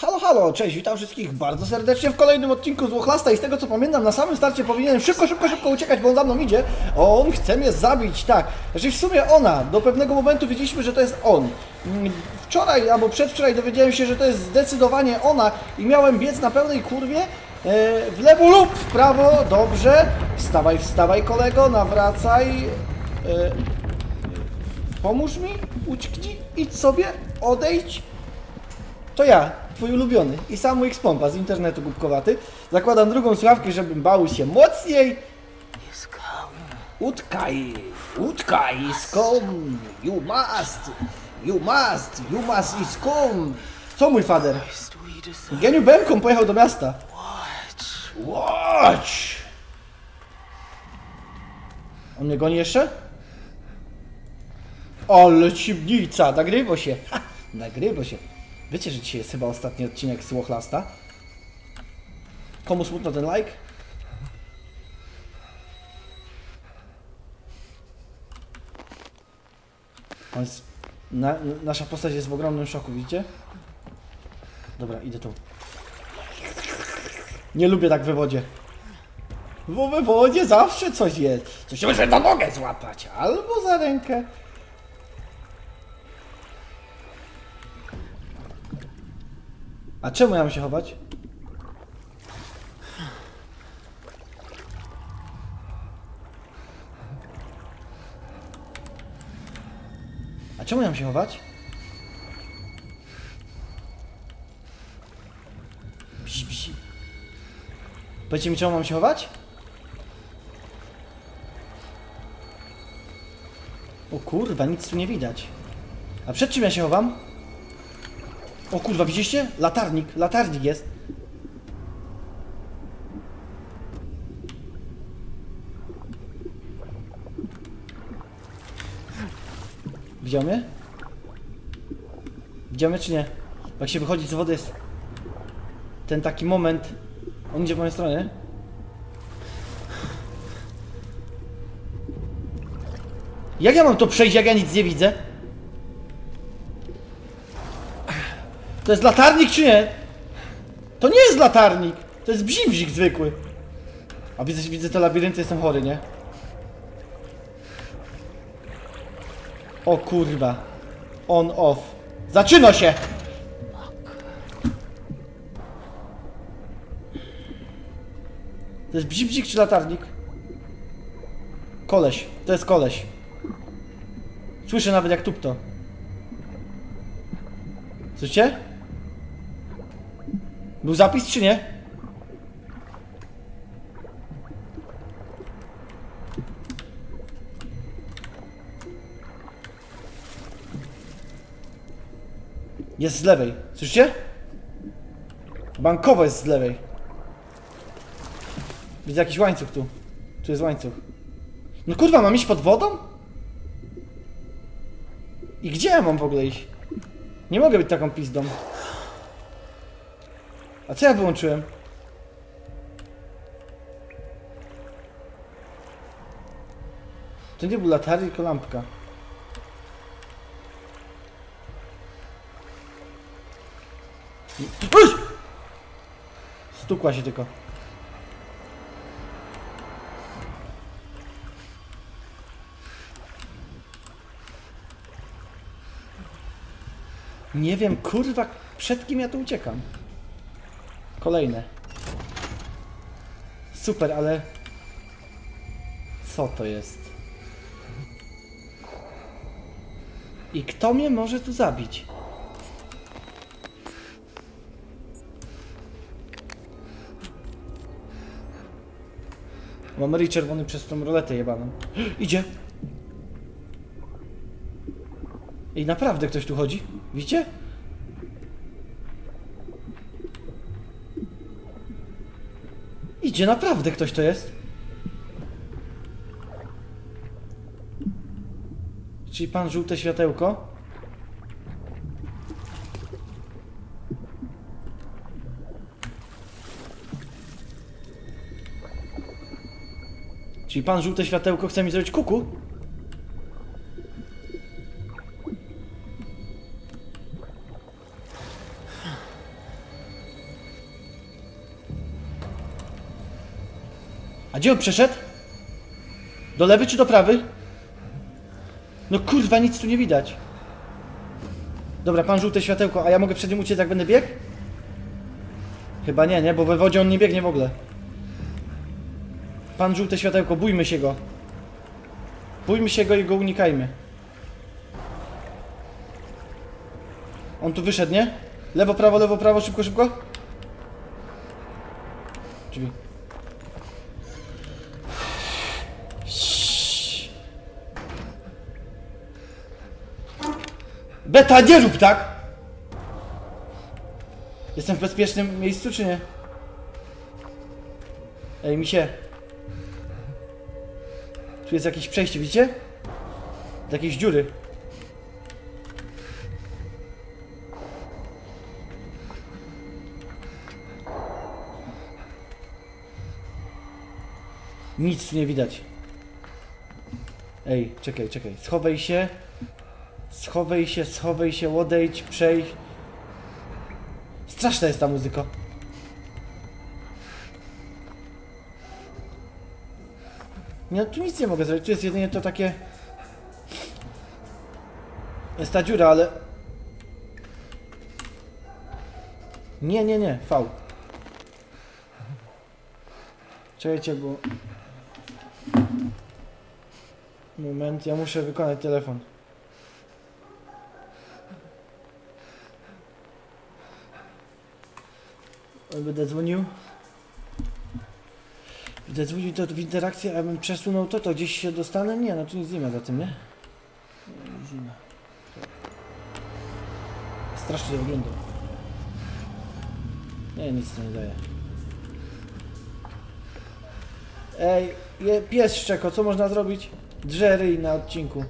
Halo, halo, cześć, witam wszystkich bardzo serdecznie w kolejnym odcinku Złochlasta i z tego co pamiętam, na samym starcie powinienem szybko uciekać, bo on za mną idzie. On chce mnie zabić, tak. Znaczy w sumie ona, do pewnego momentu wiedzieliśmy, że to jest on. Wczoraj albo przedwczoraj dowiedziałem się, że to jest zdecydowanie ona i miałem biec na pełnej kurwie. W lewo lub w prawo, dobrze. Wstawaj kolego, nawracaj. Pomóż mi, ucieknij, idź sobie, odejdź. To ja, twój ulubiony i sam mój pompa z internetu głupkowaty. Zakładam drugą słuchawkę, żebym bał się mocniej. Utkaj, skom, you must is come. Co mój fader? Geniu Bemką pojechał do miasta. Watch! On mnie goni jeszcze? Ale cibnica, nagrywa się. Ha, nagrywa się. Wiecie, że dzisiaj jest chyba ostatni odcinek Złochlasta? Komu smutno ten like? On jest... Nasza postać jest w ogromnym szoku, widzicie? Dobra, idę tu. Nie lubię tak w wodzie. Bo w wodzie zawsze coś jest. Coś się może na nogę złapać, albo za rękę. A czemu ja mam się chować? A czemu ja mam się chować? Bzi. Powiedzcie mi, czemu mam się chować? O kurwa, nic tu nie widać. A przed czym ja się chowam? O kurwa, widzieliście? Latarnik jest. Widział mnie? Widział mnie czy nie? Jak się wychodzi z wody jest ten taki moment. On idzie w moją stronę. Jak ja mam to przejść, jak ja nic nie widzę? To jest latarnik czy nie? To nie jest latarnik! To jest bzibzik zwykły. A widzę te labirynty, jestem chory, nie? O kurwa. On, off. Zaczyna się! To jest bzibzik czy latarnik? Koleś. To jest koleś. Słyszę nawet jak tupto. Słyszycie? Był zapis czy nie? Jest z lewej. Słyszycie? Bankowo jest z lewej. Widzę jakiś łańcuch tu. Tu jest łańcuch. No kurwa, mam iść pod wodą? I gdzie ja mam w ogóle iść? Nie mogę być taką pizdą. A co ja wyłączyłem? To nie był latarnik, tylko lampka. Uś! Stukła się tylko. Nie wiem, kurwa, przed kim ja tu uciekam. Kolejne. Super, ale... Co to jest? I kto mnie może tu zabić? Mam ryj czerwony przez tą roletę jebaną. Idzie! I naprawdę ktoś tu chodzi? Widzicie? Idzie, naprawdę ktoś to jest. Czyli pan żółte światełko? Czyli pan żółte światełko chce mi zrobić kuku? A gdzie on przeszedł? Do lewy czy do prawy? No kurwa, nic tu nie widać. Dobra, pan żółte światełko, a ja mogę przed nim uciec, jak będę biegł? Chyba nie, nie, bo we wodzie on nie biegnie w ogóle. Pan żółte światełko, bójmy się go. Bójmy się go i go unikajmy. On tu wyszedł, nie? Lewo, prawo, szybko, szybko. Drzwi. Beta, nie rób tak! Jestem w bezpiecznym miejscu, czy nie? Ej, misie. Tu jest jakieś przejście, widzicie? Do jakiejś dziury. Nic tu nie widać. Ej, czekaj, czekaj. Schowaj się. Schowaj się, odejdź, przejdź. Straszna jest ta muzyka. Nie, tu nic nie mogę zrobić, tu jest jedynie to takie... Jest ta dziura, ale... Nie, V. Czekajcie, bo... Moment, ja muszę wykonać telefon. Będę dzwonił. Będę dzwonił to w interakcję, a ja bym przesunął to gdzieś się dostanę? Nie, no tu nic nie ma za tym, nie? Nic nie ma. Strasznie wygląda. Nie, nic to nie daje. Ej, pies szczeko, co można zrobić? Drze ryj na odcinku.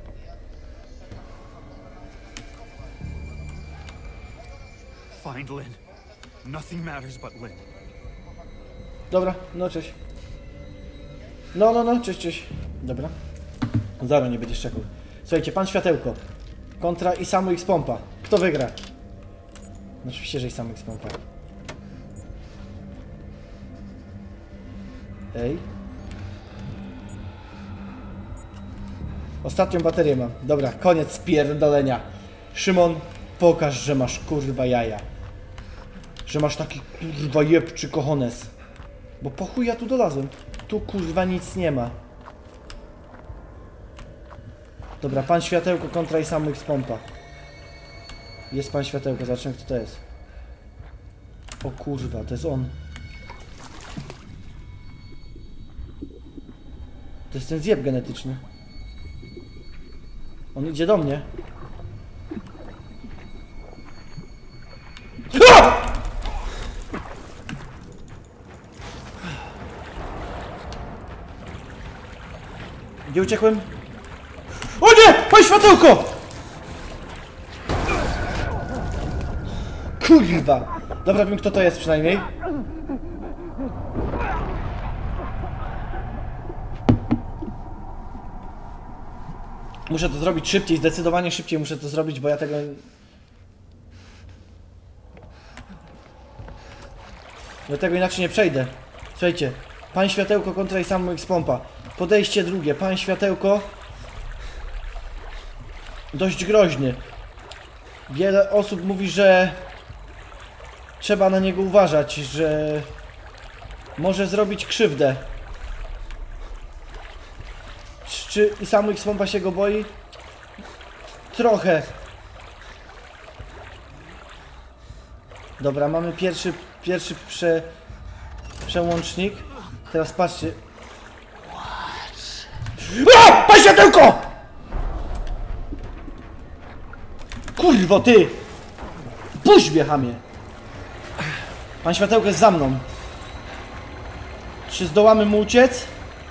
Find Lynn. Nothing matters but Lynn. Dobra, no cześć. No, cześć. Dobra. Zaro nie będziesz czekał. Słuchajcie, pan światełko. Kontra i samo X pompa. Kto wygra? No oczywiście, że i samo X pompa. Ej. Ostatnią baterię mam. Dobra, koniec pierdolenia. Szymon, pokaż, że masz kurwa jaja. Że masz taki kurwa jebczy kochones. Bo po chuj ja tu dolazłem. Tu kurwa nic nie ma. Dobra, pan światełko kontra i samo X pompa. Jest pan światełko, zobaczymy kto to jest. O kurwa, to jest on. To jest ten zjeb genetyczny. On idzie do mnie. A! Gdzie uciekłem? O nie! Pan światełko! Kurwa! Dobra, wiem kto to jest przynajmniej. Muszę to zrobić szybciej, zdecydowanie szybciej muszę to zrobić, bo ja tego... Do tego inaczej nie przejdę. Słuchajcie, pan światełko kontra i samo X pompa. Podejście drugie, pan światełko. Dość groźny. Wiele osób mówi, że trzeba na niego uważać, że może zrobić krzywdę. Czy i samo X pompa się go boi? Trochę. Dobra, mamy pierwszy przełącznik. Teraz patrzcie. A! Pan światełko! Kurwo, ty! Puść mnie, chamie! Pan światełko jest za mną. Czy zdołamy mu uciec?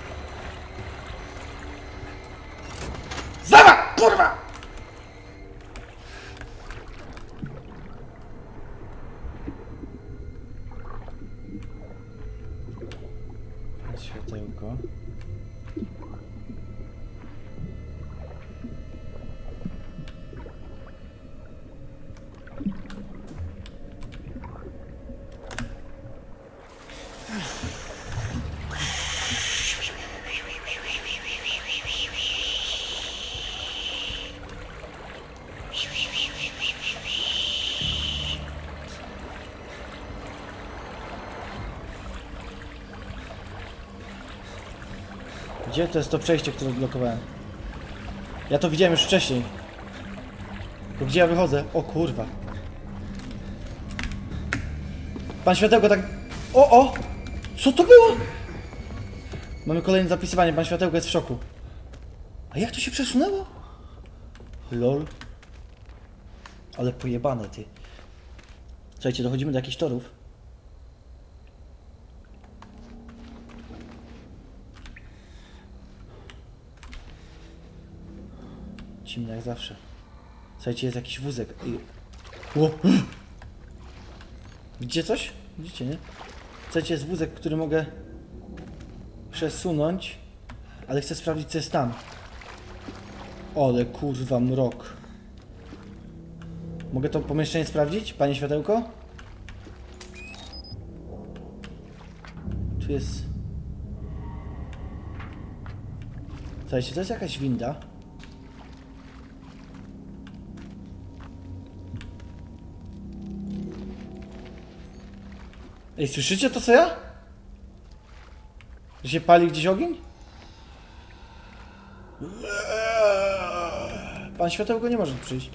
Zawa! Kurwa! Światełko. Gdzie to jest to przejście, które odblokowałem? Ja to widziałem już wcześniej. Tylko gdzie ja wychodzę? O kurwa. Pan Światełko tak... O! Co to było? Mamy kolejne zapisywanie. Pan Światełko jest w szoku. A jak to się przesunęło? Lol. Ale pojebane, ty. Słuchajcie, dochodzimy do jakichś torów. Zimno jak zawsze. Słuchajcie, jest jakiś wózek. O! Widzicie coś? Widzicie, nie? Słuchajcie, jest wózek, który mogę przesunąć, ale chcę sprawdzić, co jest tam. Ole kurwa mrok. Mogę to pomieszczenie sprawdzić, panie Światełko? Tu jest... Słuchajcie, to jest jakaś winda. Ej, słyszycie to, co ja? Że się pali gdzieś ogień? Pan Światełko nie może tu przyjść.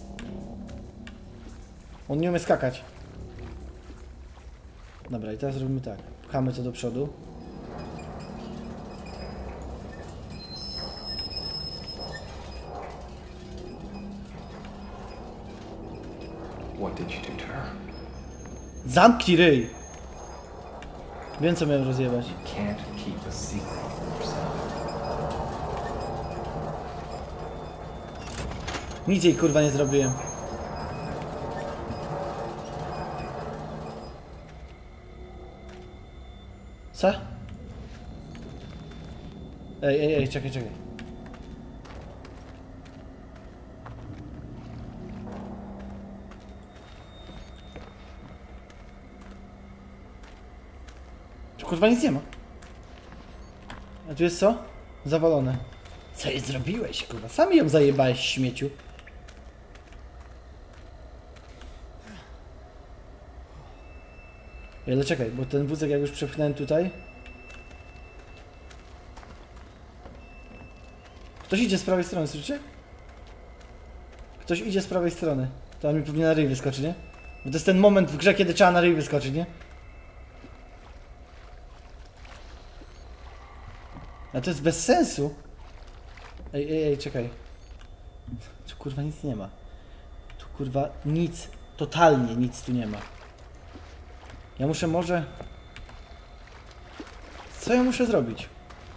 On nie umie skakać. Dobra, i teraz robimy tak. Pchamy to do przodu. What did you do to her? Zamknij ryj! Wiem, co miałem rozjebać. You can't keep a secret from yourself. Nic jej kurwa nie zrobiłem. Co? Ej, czekaj. Tu kurwa nic nie ma. A tu jest co? Zawalone. Co jej zrobiłeś, kurwa? Sam ją zajebałeś, śmieciu. Ale czekaj, bo ten wózek jak już przepchnąłem tutaj. Ktoś idzie z prawej strony, słyszycie? Ktoś idzie z prawej strony. To on mi pewnie na ryj wyskoczy, nie? Bo to jest ten moment w grze, kiedy trzeba na ryj wyskoczyć, nie? A to jest bez sensu. Ej, czekaj. Tu kurwa nic nie ma. Tu kurwa nic, totalnie nic tu nie ma. Ja muszę może... Co ja muszę zrobić?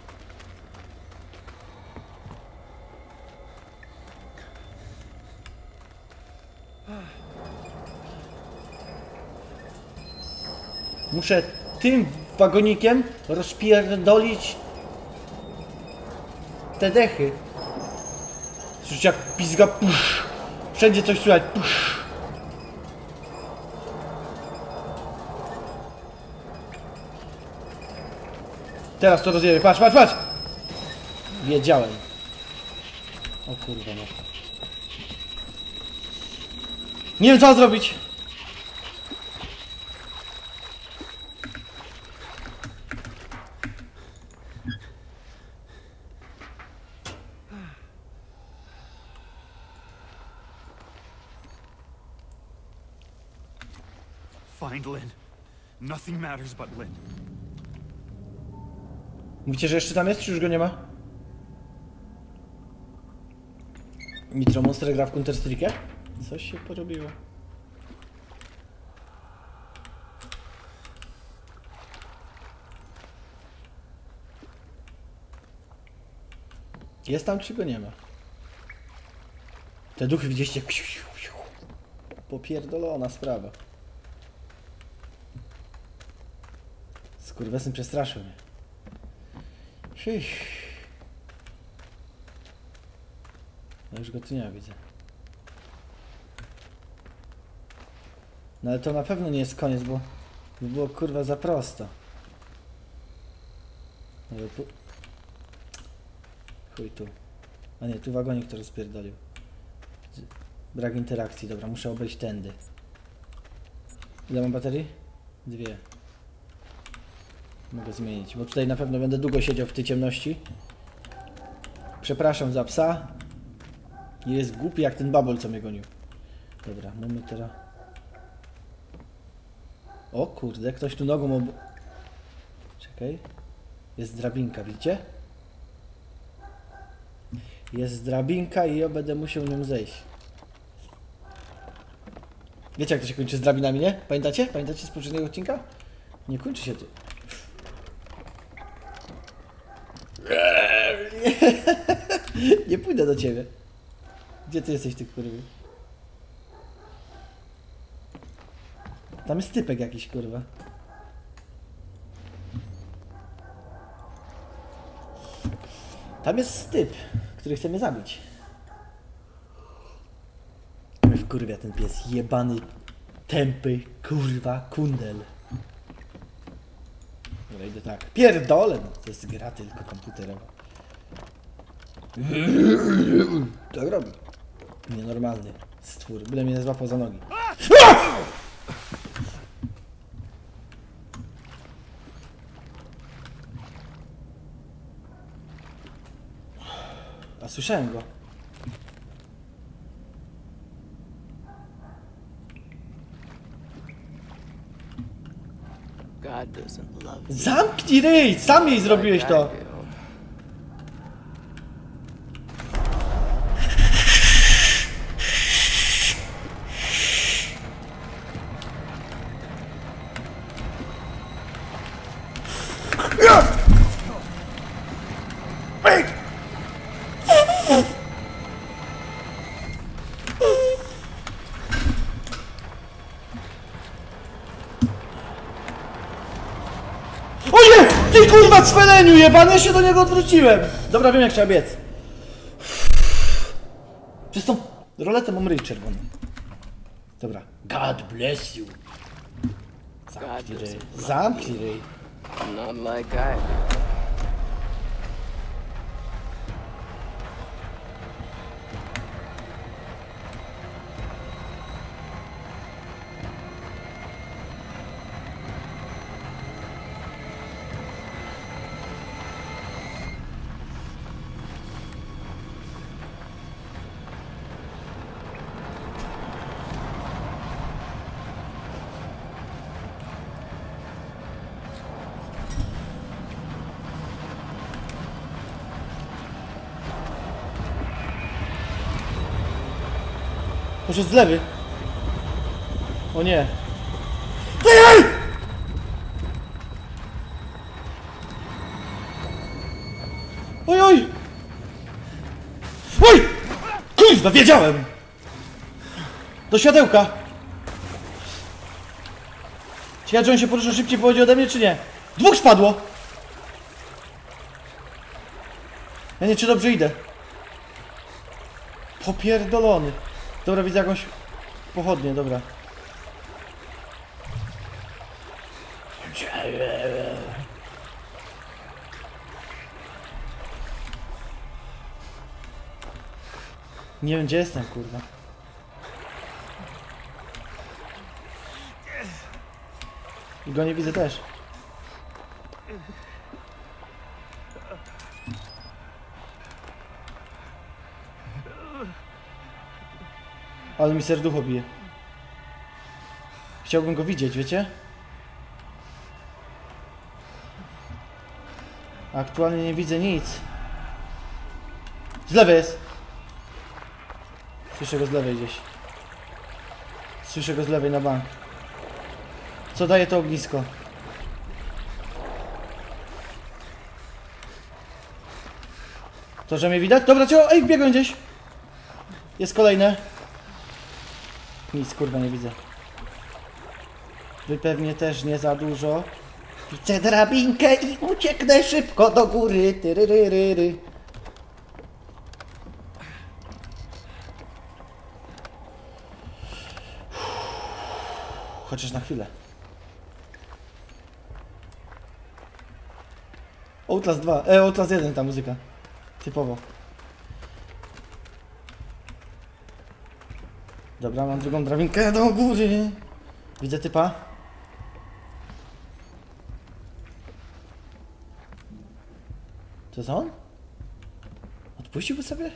Muszę tym wagonikiem rozpierdolić te dechy. Słyszycie jak pizga, pusz. Wszędzie coś słychać, pusz. Teraz to rozjebię, patrz! Wiedziałem. O kurwa no. Nie wiem co zrobić. Find Lynn. Nothing matters but Lynn. Mówicie, że jeszcze tam jest, czy już go nie ma? Nitro Monster gra w Counter-Strike'ie? Coś się porobiło. Jest tam, czy go nie ma? Te duchy widzieliście? Popierdolona sprawa. Skurwesyn przestraszył mnie. No już go tu nie widzę. No ale to na pewno nie jest koniec, bo by było kurwa za prosto. Ale chuj tu. A nie, tu wagonik to rozpierdolił. Brak interakcji, dobra, muszę obejść tędy. Ile mam baterii? 2. Mogę zmienić, bo tutaj na pewno będę długo siedział w tej ciemności. Przepraszam za psa. Nie jest głupi jak ten babol, co mnie gonił. Dobra, mamy teraz... O kurde, ktoś tu nogą Czekaj. Jest drabinka, widzicie? Jest drabinka i ja będę musiał nią zejść. Wiecie jak to się kończy z drabinami, nie? Pamiętacie? Pamiętacie z poprzedniego odcinka? Nie kończy się to. Nie pójdę do ciebie. Gdzie ty jesteś, ty kurwy? Tam jest typek jakiś, kurwa. Tam jest typ, który chce mnie zabić. My wkurwia ten pies, jebany, tępy, kurwa, kundel. Dobra, idę tak. Pierdolę! To jest gra tylko komputerowa. Tak robi. Nienormalny stwór. Byle mnie nie złapał za nogi. A słyszałem go. God doesn't love you. Zamknij ryj! Sam jej zrobiłeś like I to! do. O nie! Ty kurwa cweleniu jebany, ja się do niego odwróciłem! Dobra, wiem jak trzeba biec. Przez tą roletę mam ryj czerwony. Dobra. God bless you. Zamknij ryj. Zamknij ryj. Not like I do. Może z lewy? O nie. Ej! Oj, oj! Oj! Kurwa, wiedziałem! Do światełka! Ciekawe, czy on się poruszył szybciej powiedział ode mnie, czy nie? Dwóch spadło! Ja nie, czy dobrze idę? Popierdolony. Dobra, widzę jakąś pochodnię, dobra. Nie wiem, gdzie jestem, kurwa. I go nie widzę też. Ale mi serducho bije. Chciałbym go widzieć, wiecie? Aktualnie nie widzę nic. Z lewej jest. Słyszę go z lewej gdzieś. Słyszę go z lewej na bank. Co daje to ognisko? To, że mnie widać? Dobra, ciao! Ej, biegłem gdzieś! Jest kolejne. Nic, kurwa, nie widzę. Wy pewnie też nie za dużo. Widzę drabinkę i ucieknę szybko do góry. Tyryryryry. Chociaż na chwilę. Outlast 2, Outlast 1 ta muzyka. Typowo. Dobra, mam drugą drabinkę do góry. Widzę typa. To jest on? Odpuściłby sobie?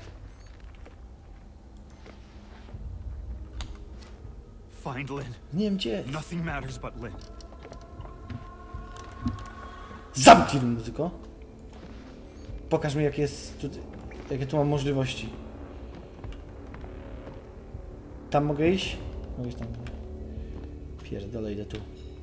Find Lynn. Nie wiem gdzie. Nothing matters but Lynn. Zamknij muzyko. Pokaż mi jakie tu mam możliwości. Tam mogę iść? Mogę iść tam. Pierdolę, idę tu.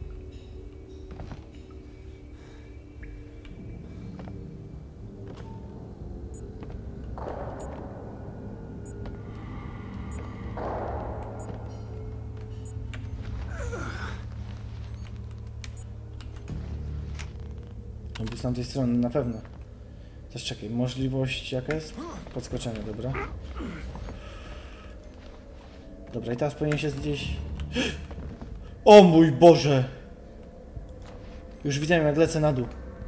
No z tamtej strony na pewno. Też czekaj, możliwość jaka jest? Podskoczenie, dobra. Dobra, i teraz powinien się gdzieś... O mój Boże! Już widziałem jak lecę na dół.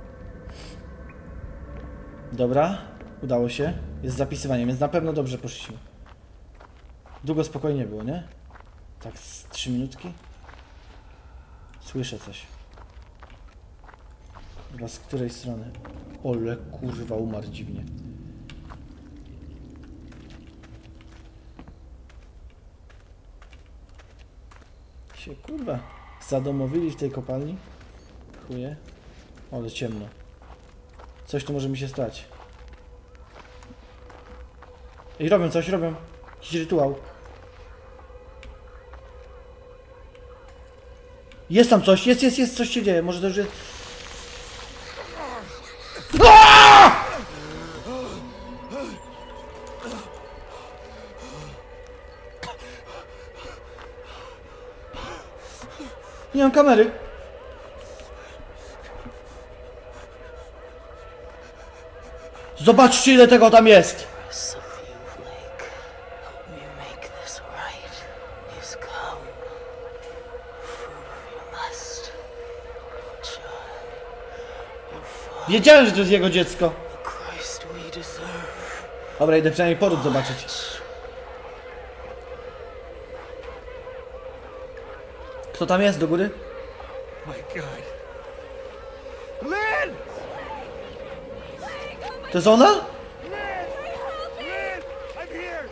Dobra, udało się. Jest zapisywanie, więc na pewno dobrze poszliśmy. Długo spokojnie było, nie? Tak z 3 minutki? Słyszę coś. Chyba z której strony? Ole kurwa, umarł dziwnie. Się kurwa zadomowili w tej kopalni? Chuje. Ale ciemno. Coś tu może mi się stać. I robią coś, robią. Jakiś rytuał. Jest tam coś, jest, coś się dzieje. Może to już jest... Nie mam kamery. Zobaczcie ile tego tam jest. Rest of you, Blake. Help me make this right. Is come. Fruit of your lust. Child. Your father. Wiedziałem, że to jest jego dziecko. Christ we deserve. Dobra, idę przynajmniej poród zobaczyć. Kto tam jest do góry? My God. Lynn! To jest ona? Lynn! I'm here!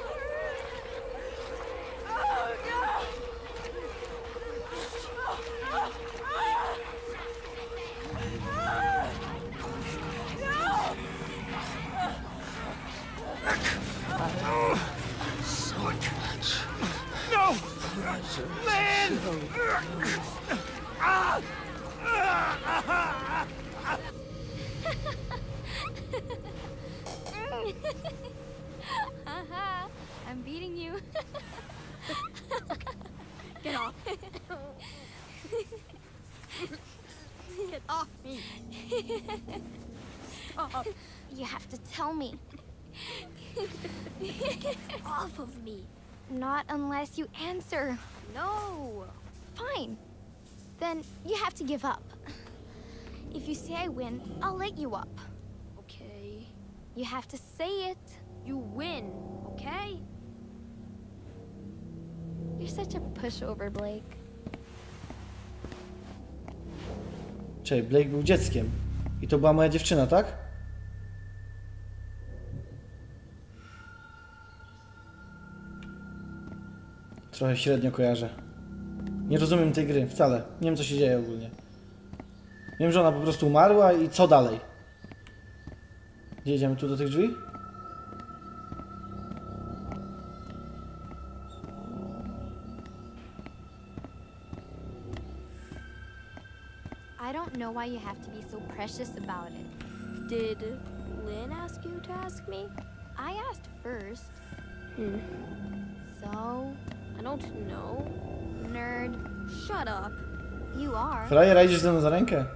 No! Lynn! Haha, I'm beating you. Get off. Get off me. Stop. You have to tell me. Off of me. Not unless you answer. No. Fine. Then you have to give up. If you say I win, I'll let you up. Okay. You have to say it. You win, okay? You're such a pushover, Blake. Czyli Blake był dzieckiem. I to była moja dziewczyna, tak? Trochę średnio kojarzę. Nie rozumiem tej gry wcale. Nie wiem co się dzieje ogólnie. Wiem, że ona po prostu umarła i co dalej? Gdzie jedziemy? Tu do tych drzwi? I don't know why you have to be so precious about it. Did Lynn ask you to ask me? I asked first. So? I don't know. Nerd. Shut up. You are. Frajera, idziesz ze mną za rękę?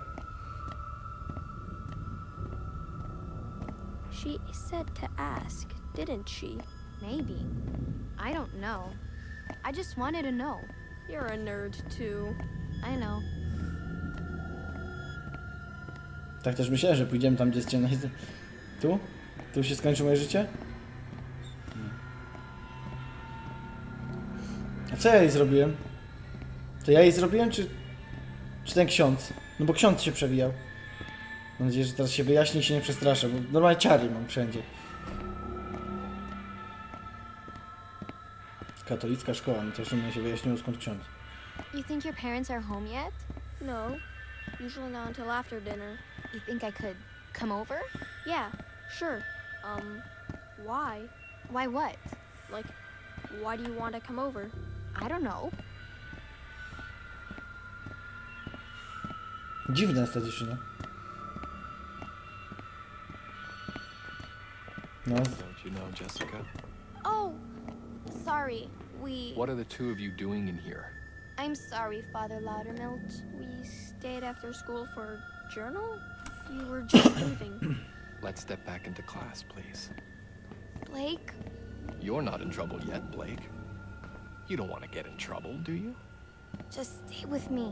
She said to ask, didn't she? Maybe. I don't know. I just wanted to know. You're a nerd too. I know. Tak też myślałem, że pójdziemy tam, gdzie jest ciemno. Tu? Tu się skończy moje życie? Nie. A co ja jej zrobiłem? To ja jej zrobiłem, czy ten ksiądz? No bo ksiądz się przewijał. Mam nadzieję, że teraz się wyjaśni i się nie przestraszę, bo normalnie ciary mam wszędzie. Katolicka szkoła, no to w sumie się wyjaśniło skąd ksiądz. You think your parents are home yet? No, usually not until after dinner. You think I could come over? Yeah, sure. Why? Why what? Like, why do you want to come over? I don't know. Dziwna jest ta dziewczyna. No, Don't you know, Jessica? Oh, sorry. What are the two of you doing in here? I'm sorry, Father Loudermilk. We stayed after school for journal? You were just leaving. Let's step back into class, please. Blake? You're not in trouble yet, Blake. You don't want to get in trouble, do you? Just stay with me.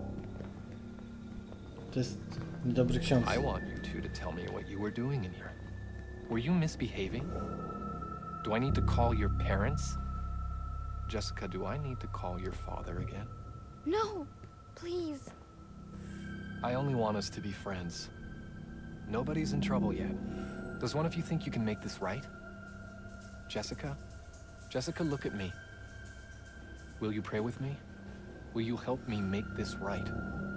to jest niedobry ksiądz. I want you two to tell me what you were doing in here. Were you misbehaving? Do I need to call your parents? Jessica, do I need to call your father again? No, please. I only want us to be friends. Nobody's in trouble yet. Does one of you think you can make this right? Jessica? Jessica, look at me. Will you pray with me? Will you help me make this right?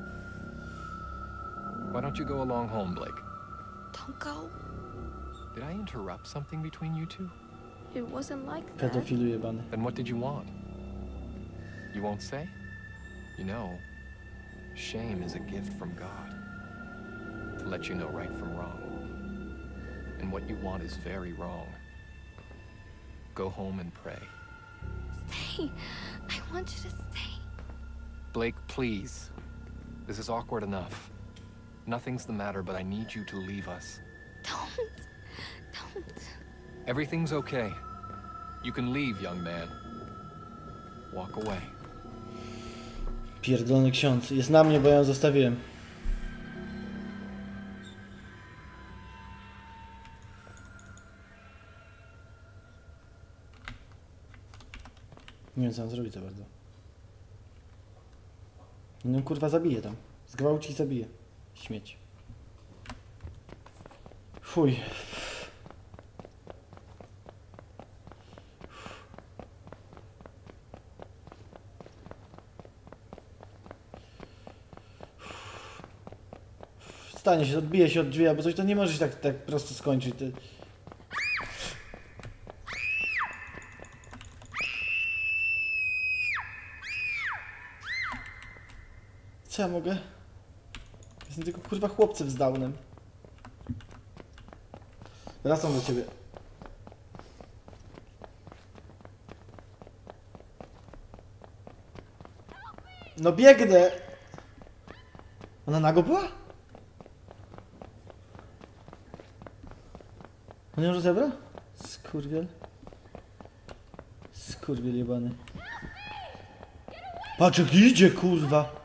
Why don't you go along home, Blake? Don't go. Did I interrupt something between you two? It wasn't like that. Pedofilu jebany. Then what did you want? You won't say? You know, shame is a gift from God to let you know right from wrong. And what you want is very wrong. Go home and pray. Stay. I want you to stay. Blake, please. This is awkward enough. Nothing's the matter, but I need you to leave us. Don't. Everything's okay. You can leave, young man. Walk away. Pierdolony ksiądz. Jest na mnie, bo ja ją zostawiłem. Nie wiem, co mam zrobić za bardzo. No kurwa zabije tam. Zgwałci i zabije. Śmieć. Fuj. Stanie się, odbije się od drzwi, albo coś, to nie możesz tak prosto skończyć. Ty. Co ja mogę? Jestem tylko kurwa chłopcem z downem. Wracam do ciebie. No biegnę! Ona nago była? On ją rozebrał? Skurwiel. Skurwiel jebany. Patrz jak idzie, kurwa!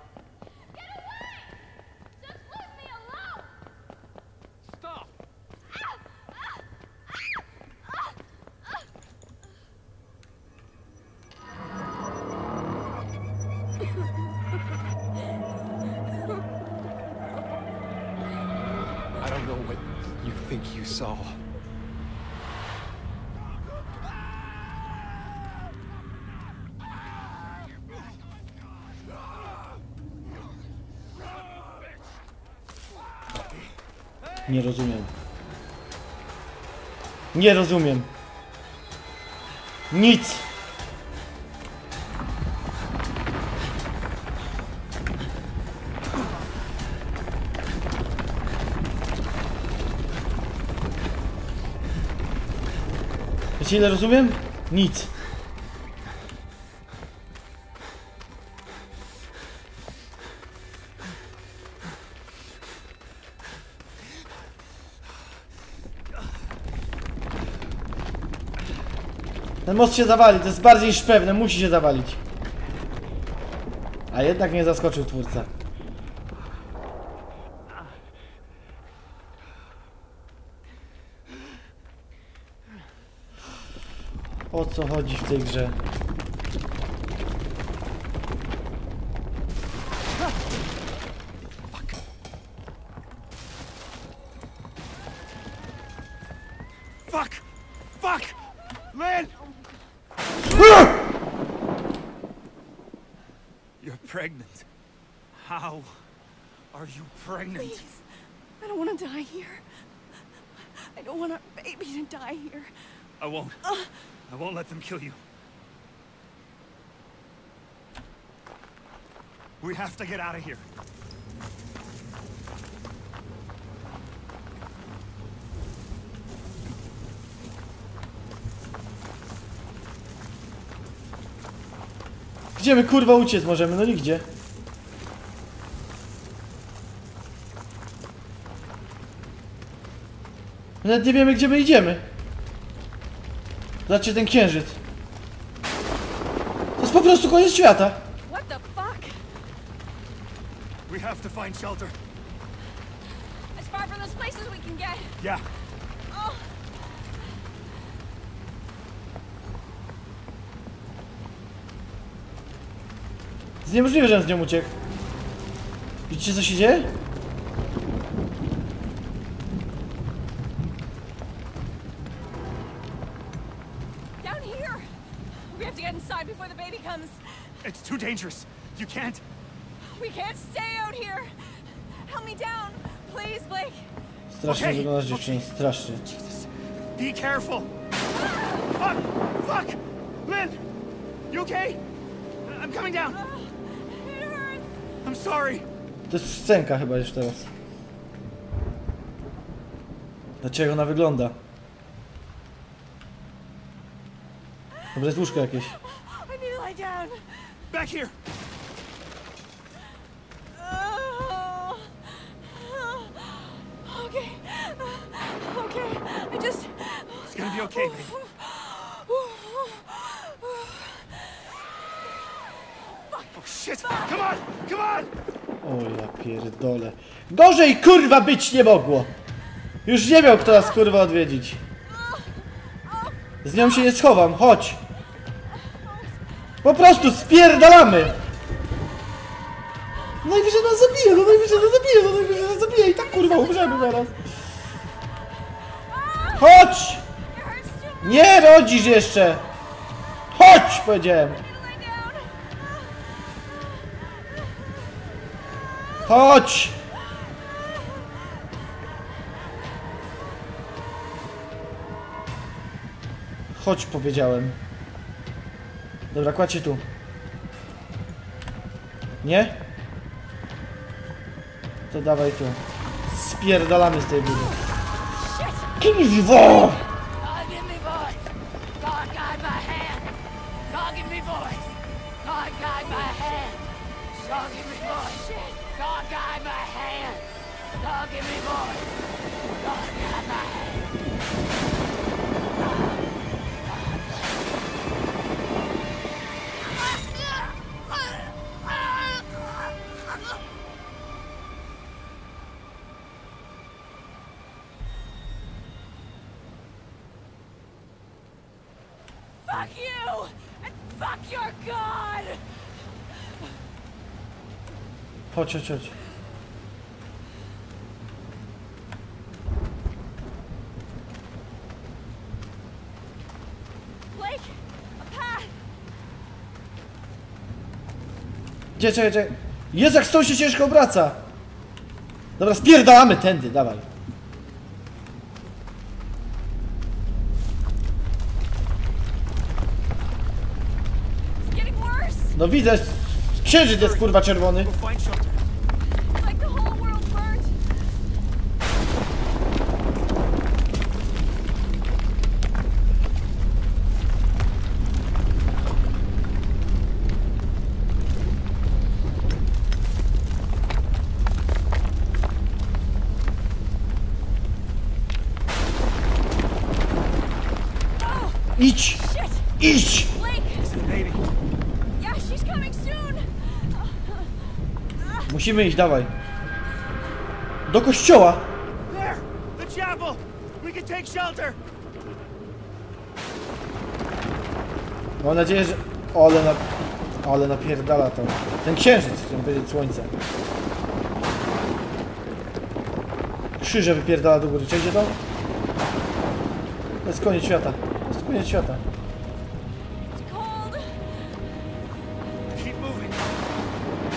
I don't know what you think you saw. Nie rozumiem. Nie rozumiem. Nic. Wiecie ile rozumiem? Nic. Ten most się zawali, to jest bardziej niż pewne, musi się zawalić. A jednak mnie zaskoczył twórca. O co chodzi w tej grze? Fuck! Fuck! Lynn! pregnant. How are you pregnant? Please. I don't want to die here. I don't want our baby to die here. I won't. I won't let them kill you. We have to get out of here. Gdzie my kurwa uciec możemy? No nigdzie. Nawet nie wiemy, gdzie my idziemy. Zobaczcie ten księżyc. To jest po prostu koniec świata. What the fuck? We have to find shelter. As far from those places we can get. Yeah. Oh. To jest niemożliwe, że on z nią uciekł. Widzicie, co się dzieje? Down here. We have to get inside before the baby comes. It's too dangerous. You can't. We can't stay out here. Help me down. Please, Blake. Strasznie Okej, wyglądasz, dziewczyno, strasznie. Jesus. Be careful. Fuck! Fuck! Lynn! You okay? I'm coming down. It hurts. I'm sorry. To jest scenka chyba już teraz. Dlaczego ona wygląda? Dobra, jest łóżko jakieś. I need to lie down. Back here. Oh. Okay. Okay. I just. It's gonna be okay, baby. Oh shit! Come on! Come on! O ja pierdolę. Gorzej kurwa być nie mogło! Już nie miał kto nas kurwa odwiedzić. Z nią się nie schowam, chodź! Po prostu spierdalamy! Najwyżej nas zabije, no najwyżej nas zabije, no najwyżej nas zabije i tak kurwa umrzemy zaraz. Chodź! Nie rodzisz jeszcze! Chodź, powiedziałem! Chodź! Chodź, powiedziałem. Dobra, kładź się tu. Nie? To dawaj tu. Spierdalamy z tej budy. Kurwa! God, give me voice. God, guide my hand. God, give me voice. God, guide my hand. God, give me voice. God, guide my hand. God, give me voice. God, guide my hand. Fuck you! And fuck your god! Chodź, chodź, chodź. Blake, a path! Gdzie, czekaj. Jezu, jak stąd się ciężko obraca. Dobra, spierdalamy tędy, dawaj. It's getting worse! No widzę, księżyc jest kurwa czerwony. We'll find shelter. It's like the whole world burnt! Idź! Shit! Idź! Blake! Is it a baby? Yeah, she's coming soon! Musimy iść, dawaj. Do kościoła! There! The chapel! We can take shelter! Mam nadzieję, że... Ale napierdala to. Ten księżyc, chciałem powiedzieć słońce. Krzyże wypierdala do góry. Czy idzie to? To jest koniec świata. To jest koniec świata. It's cold! Keep moving.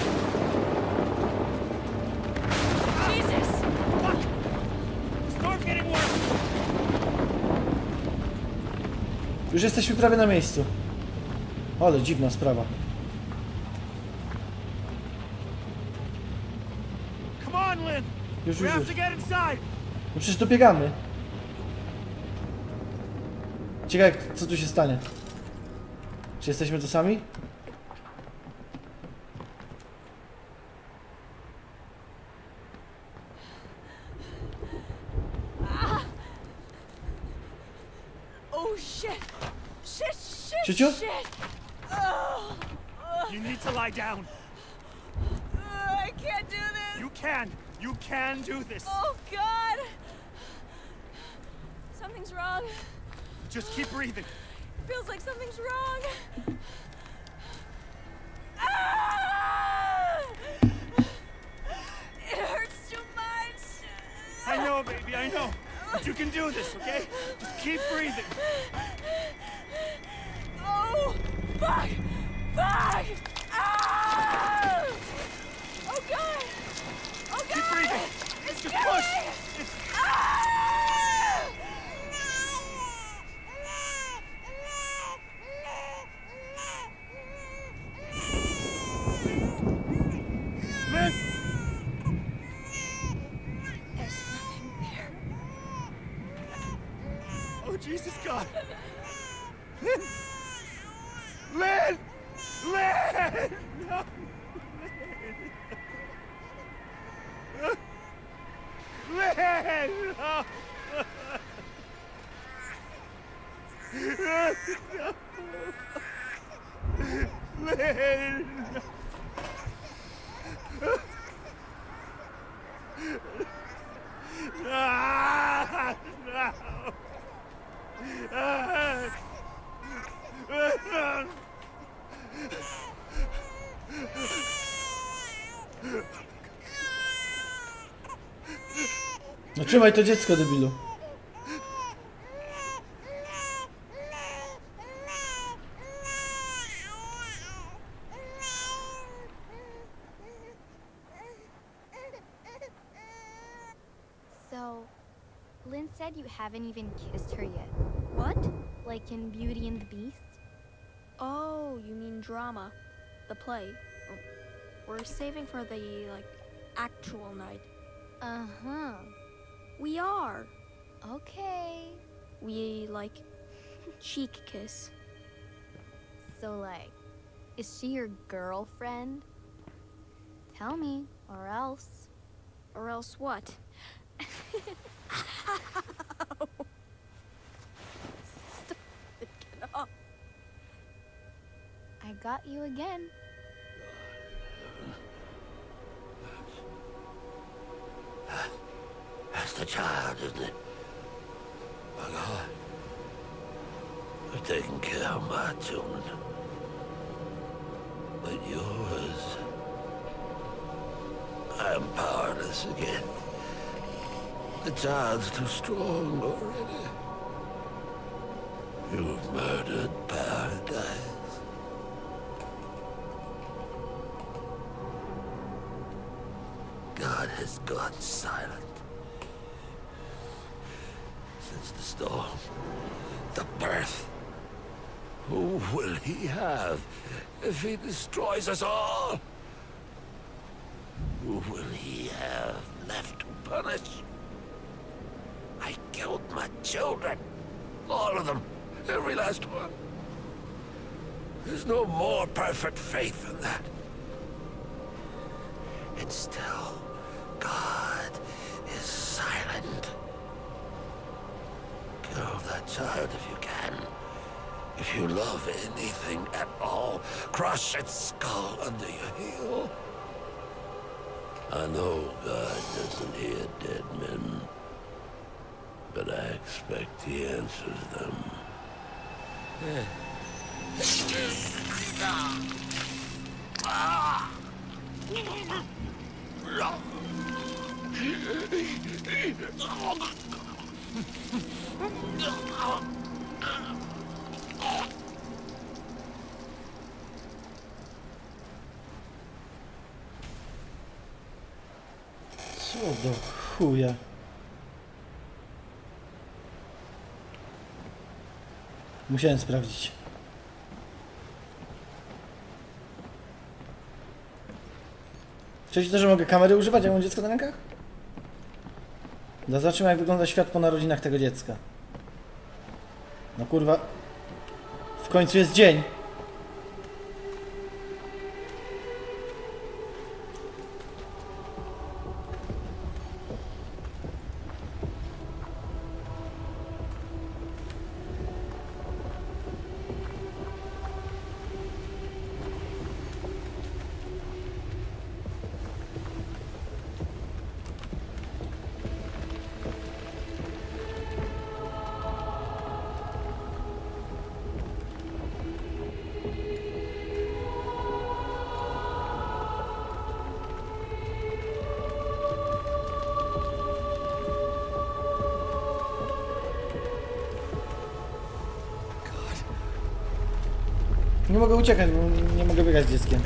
Już jesteśmy prawie na miejscu. Ale dziwna sprawa. Come on, Lynn! Już, We już, have już. to get inside! No przecież dobiegamy. Ciekawe, co tu się stanie. Czy jesteśmy tu sami? Oh shit! Shit! Ciociu? You need to lie down. I can't do this! You can! You can do this! Oh god! Something's wrong. Just keep breathing. Feels like something's wrong. Ah! It hurts too much. I know, baby, I know. But you can do this, okay? Just keep breathing. Oh, fuck! Fuck! Ah! Oh god! Oh god! Keep breathing. It's Just killing push. me! It's- Ah! Lynn! There's nothing there. Oh, Jesus God. Lynn! Lynn! Lynn! No! Lynn! No! Lynn! Ah! No! Ah! No trzymaj to dziecko, debilu. So, Lynn said you haven't even kissed her yet. What? Like in Beauty and the Beast? Oh, you mean drama. The play. We're saving for the, like, actual night. Uh-huh. We are. Okay. We, like, cheek kiss. So, like, is she your girlfriend? Tell me, or else. Or else what? Stop it, get off. I got you again. That's the child, isn't it? My God. I've taken care of my children. But yours... I'm powerless again. The child's too strong already. You've murdered paradise. God has gone silent. Since the storm, the birth. Who will he have if he destroys us all? Who will he have left to punish? I killed my children. All of them. Every last one. There's no more perfect faith than that. And still, God is silent. Kill that child if you can. If you love anything at all, crush its skull under your heel. I know God doesn't hear dead men, but I expect he answers them. Co do chuja. Musiałem sprawdzić. Czyli to, że mogę kamery używać, jak mam dziecko na rękach? No zobaczymy, jak wygląda świat po narodzinach tego dziecka. No kurwa. W końcu jest dzień. Nie mogę uciekać, bo nie mogę biegać z dzieckiem.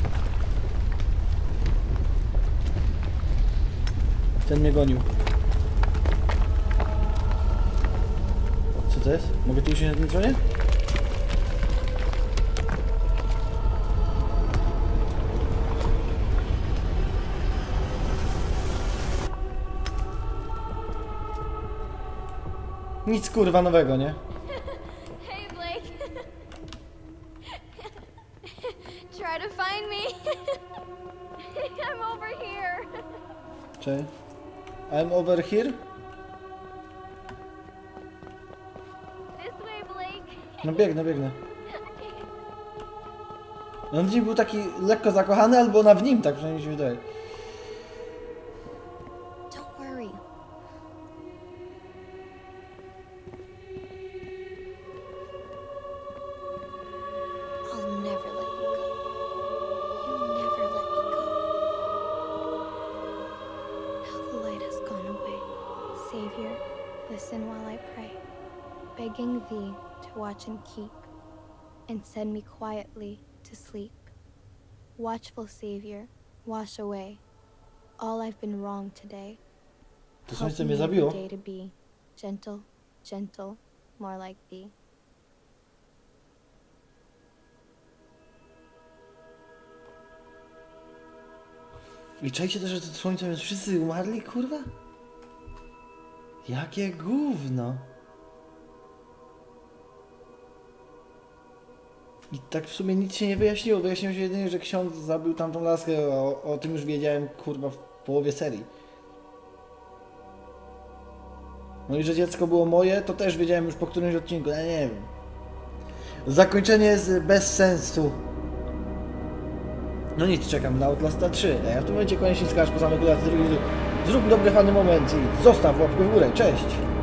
Ten mnie gonił. Co to jest? Mogę tu usiąść na tym tronie? Nic kurwa nowego, nie? Hey, Blake. Try to find me. I'm over here. Cześć. I'm over here? This way, Blake. No biegnę. On w nim był taki lekko zakochany, albo ona w nim, tak przynajmniej mi się wydaje. Don't worry. I'll never let you go. You never let me go. Now the light has gone away. Savior, listen while I pray, begging thee to watch and keep, and send me quietly to sleep. Watchful Savior, wash away all I've been wrong today. To Help słońce me mnie every zabiło. day to be gentle, gentle, more like thee. I czajcie też, że to słońce jest wszyscy umarli, kurwa? Jakie gówno. I tak w sumie nic się nie wyjaśniło. Wyjaśniło się jedynie, że ksiądz zabił tamtą laskę. O tym już wiedziałem, kurwa, w połowie serii. No i że dziecko było moje, to też wiedziałem już po którymś odcinku. Ja nie wiem. Zakończenie jest bez sensu. No nic, czekam na Outlasta 3. A ja w tym momencie koniecznie skaż po samych latach. Zrób dobry fajny moment i zostaw łapkę w górę. Cześć!